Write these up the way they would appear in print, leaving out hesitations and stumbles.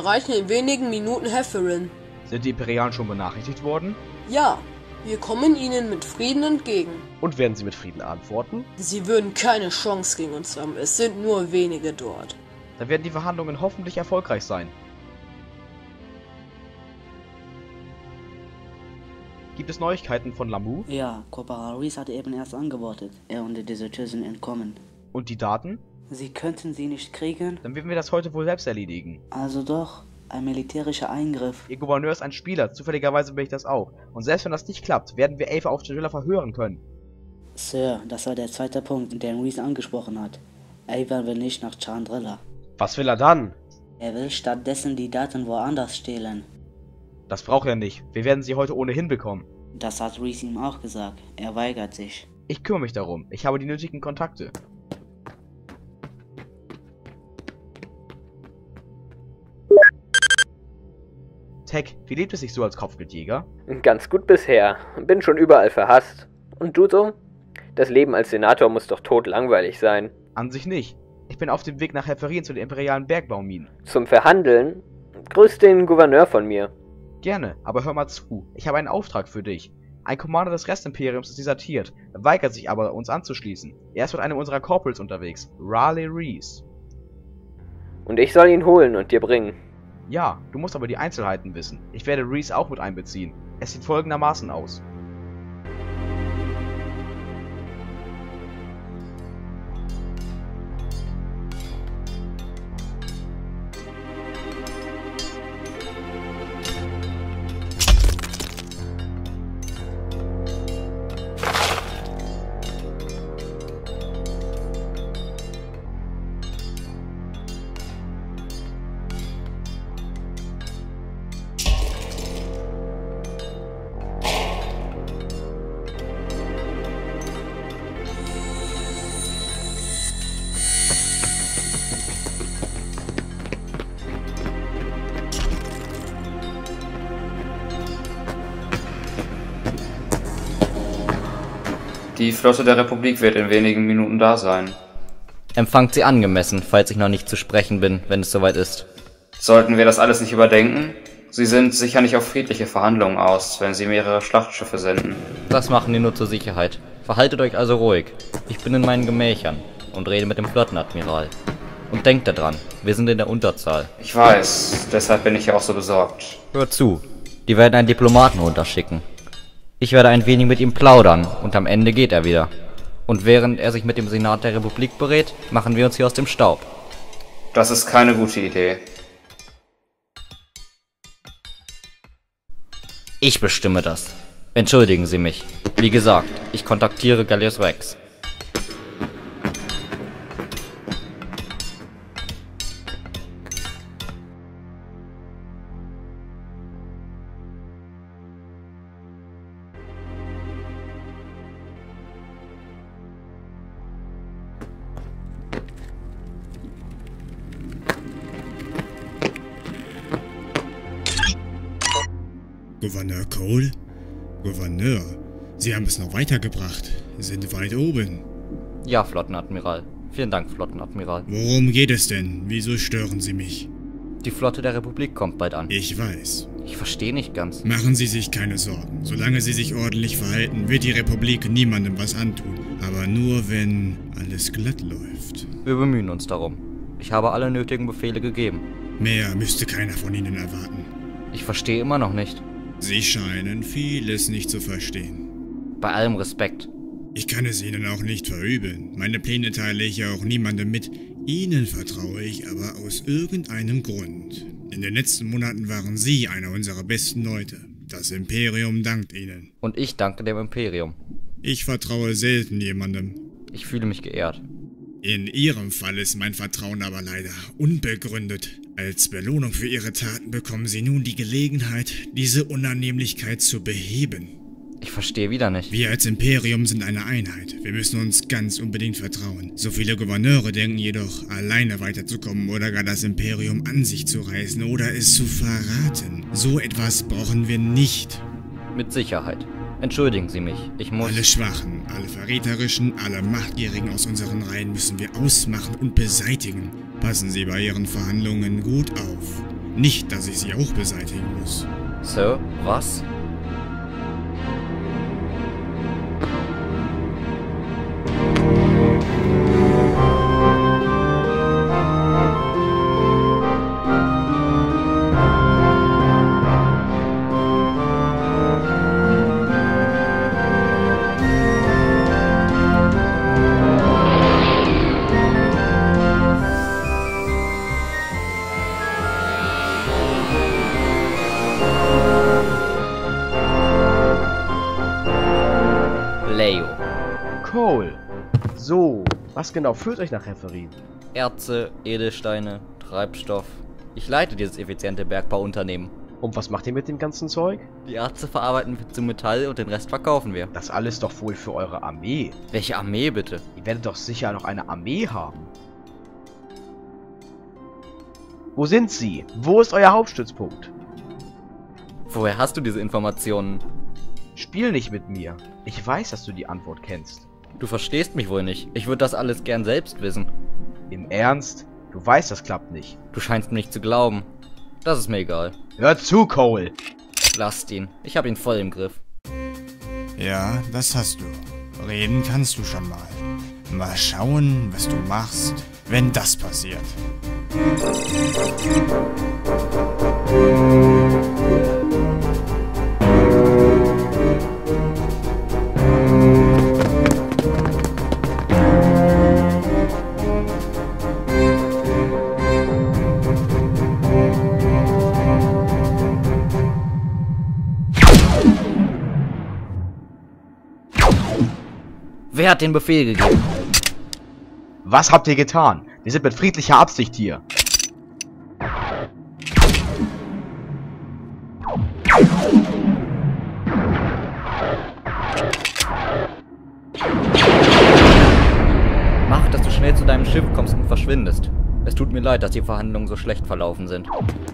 erreichen in wenigen Minuten Hefferin. Sind die Imperialen schon benachrichtigt worden? Ja, wir kommen ihnen mit Frieden entgegen. Und werden sie mit Frieden antworten? Sie würden keine Chance gegen uns haben, es sind nur wenige dort. Dann werden die Verhandlungen hoffentlich erfolgreich sein. Gibt es Neuigkeiten von Lamu? Ja, Corporal Reese hat eben erst geantwortet. Er und die Deserteure sind entkommen. Und die Daten? Sie könnten sie nicht kriegen? Dann werden wir das heute wohl selbst erledigen. Also doch, ein militärischer Eingriff. Ihr Gouverneur ist ein Spieler, zufälligerweise bin ich das auch. Und selbst wenn das nicht klappt, werden wir Ava auf Chandrilla verhören können. Sir, das war der zweite Punkt, den Reese angesprochen hat. Ava will nicht nach Chandrilla. Was will er dann? Er will stattdessen die Daten woanders stehlen. Das braucht er nicht. Wir werden sie heute ohnehin bekommen. Das hat Reese ihm auch gesagt. Er weigert sich. Ich kümmere mich darum. Ich habe die nötigen Kontakte. Tech, wie lebt es sich so als Kopfgeldjäger? Ganz gut bisher. Bin schon überall verhasst. Und du so? Das Leben als Senator muss doch totlangweilig sein. An sich nicht. Ich bin auf dem Weg nach Hefferin zu den imperialen Bergbauminen. Zum Verhandeln? Grüß den Gouverneur von mir. Gerne, aber hör mal zu. Ich habe einen Auftrag für dich. Ein Commander des Restimperiums ist desertiert, weigert sich aber, uns anzuschließen. Er ist mit einem unserer Corporals unterwegs, Raleigh Reese. Und ich soll ihn holen und dir bringen. Ja, du musst aber die Einzelheiten wissen. Ich werde Reese auch mit einbeziehen. Es sieht folgendermaßen aus. Die Flotte der Republik wird in wenigen Minuten da sein. Empfangt sie angemessen, falls ich noch nicht zu sprechen bin, wenn es soweit ist. Sollten wir das alles nicht überdenken? Sie sind sicher nicht auf friedliche Verhandlungen aus, wenn sie mehrere Schlachtschiffe senden. Das machen die nur zur Sicherheit. Verhaltet euch also ruhig. Ich bin in meinen Gemächern und rede mit dem Flottenadmiral. Und denkt daran, wir sind in der Unterzahl. Ich weiß, deshalb bin ich ja auch so besorgt. Hört zu, die werden einen Diplomaten runterschicken. Ich werde ein wenig mit ihm plaudern und am Ende geht er wieder. Und während er sich mit dem Senat der Republik berät, machen wir uns hier aus dem Staub. Das ist keine gute Idee. Ich bestimme das. Entschuldigen Sie mich. Wie gesagt, ich kontaktiere Gallius Rex. Gouverneur Cole? Gouverneur, Sie haben es noch weitergebracht. Sind weit oben. Ja, Flottenadmiral. Vielen Dank, Flottenadmiral. Worum geht es denn? Wieso stören Sie mich? Die Flotte der Republik kommt bald an. Ich weiß. Ich verstehe nicht ganz. Machen Sie sich keine Sorgen. Solange Sie sich ordentlich verhalten, wird die Republik niemandem was antun. Aber nur, wenn alles glatt läuft. Wir bemühen uns darum. Ich habe alle nötigen Befehle gegeben. Mehr müsste keiner von Ihnen erwarten. Ich verstehe immer noch nicht. Sie scheinen vieles nicht zu verstehen. Bei allem Respekt. Ich kann es Ihnen auch nicht verübeln. Meine Pläne teile ich ja auch niemandem mit. Ihnen vertraue ich aber aus irgendeinem Grund. In den letzten Monaten waren Sie einer unserer besten Leute. Das Imperium dankt Ihnen. Und ich danke dem Imperium. Ich vertraue selten jemandem. Ich fühle mich geehrt. In Ihrem Fall ist mein Vertrauen aber leider unbegründet. Als Belohnung für Ihre Taten bekommen Sie nun die Gelegenheit, diese Unannehmlichkeit zu beheben. Ich verstehe wieder nicht. Wir als Imperium sind eine Einheit. Wir müssen uns ganz unbedingt vertrauen. So viele Gouverneure denken jedoch, alleine weiterzukommen oder gar das Imperium an sich zu reißen oder es zu verraten. So etwas brauchen wir nicht. Mit Sicherheit. Entschuldigen Sie mich, ich muss... Alle Schwachen, alle Verräterischen, alle Machtgierigen aus unseren Reihen müssen wir ausmachen und beseitigen. Passen Sie bei Ihren Verhandlungen gut auf. Nicht, dass ich sie auch beseitigen muss. Sir, was? Leo. Cole. So, was genau führt euch nach Referin? Erze, Edelsteine, Treibstoff. Ich leite dieses effiziente Bergbauunternehmen. Und was macht ihr mit dem ganzen Zeug? Die Erze verarbeiten wir zu Metall und den Rest verkaufen wir. Das alles doch wohl für eure Armee. Welche Armee bitte? Ihr werdet doch sicher noch eine Armee haben. Wo sind sie? Wo ist euer Hauptstützpunkt? Woher hast du diese Informationen? Spiel nicht mit mir. Ich weiß, dass du die Antwort kennst. Du verstehst mich wohl nicht. Ich würde das alles gern selbst wissen. Im Ernst? Du weißt, das klappt nicht. Du scheinst mir nicht zu glauben. Das ist mir egal. Hör zu, Cole! Lasst ihn. Ich habe ihn voll im Griff. Ja, das hast du. Reden kannst du schon mal. Mal schauen, was du machst, wenn das passiert. Wer hat den Befehl gegeben? Was habt ihr getan? Wir sind mit friedlicher Absicht hier. Mach, dass du schnell zu deinem Schiff kommst und verschwindest. Es tut mir leid, dass die Verhandlungen so schlecht verlaufen sind.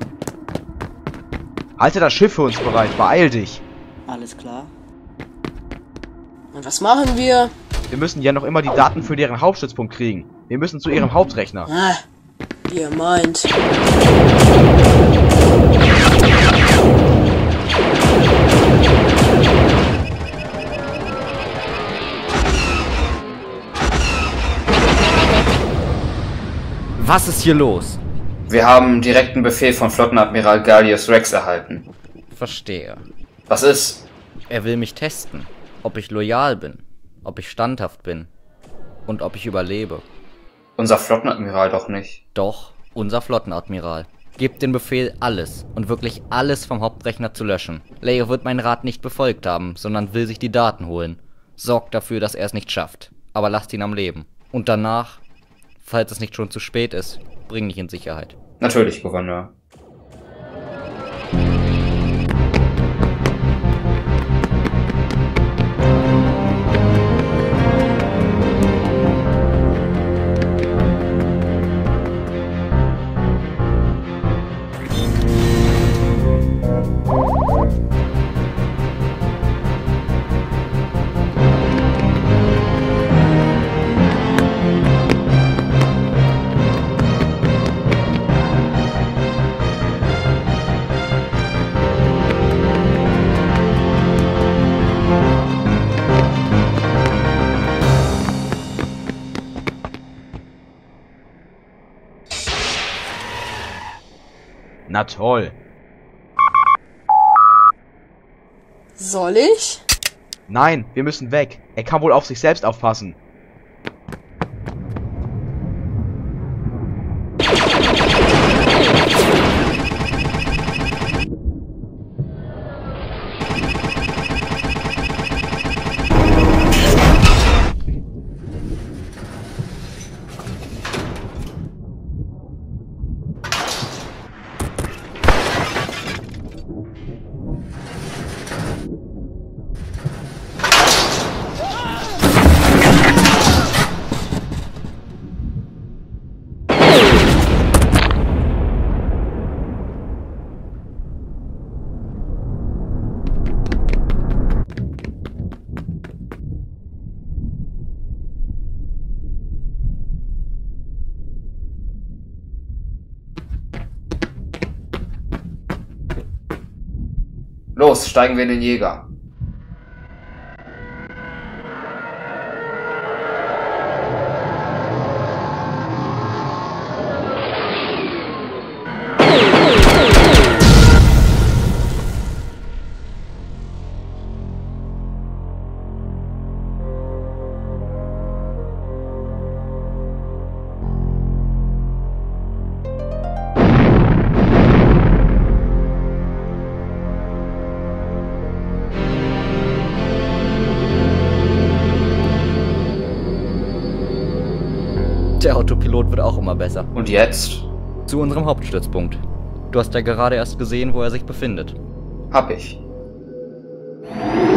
Halte das Schiff für uns bereit, beeil dich. Alles klar? Und was machen wir? Wir müssen ja noch immer die Daten für deren Hauptstützpunkt kriegen. Wir müssen zu ihrem Hauptrechner. Ah, wie ihr meint. Was ist hier los? Wir haben direkten Befehl von Flottenadmiral Gallius Rex erhalten. Verstehe. Was ist? Er will mich testen. Ob ich loyal bin. Ob ich standhaft bin. Und ob ich überlebe. Unser Flottenadmiral doch nicht. Doch, unser Flottenadmiral. Gebt den Befehl, alles und wirklich alles vom Hauptrechner zu löschen. Leo wird meinen Rat nicht befolgt haben, sondern will sich die Daten holen. Sorgt dafür, dass er es nicht schafft. Aber lasst ihn am Leben. Und danach, falls es nicht schon zu spät ist, bring ihn in Sicherheit. Natürlich, Gouverneur. Na toll. Soll ich? Nein, wir müssen weg. Er kann wohl auf sich selbst aufpassen. Los, steigen wir in den Jäger. Der Autopilot wird auch immer besser. Und jetzt? Zu unserem Hauptstützpunkt. Du hast ja gerade erst gesehen, wo er sich befindet. Hab ich.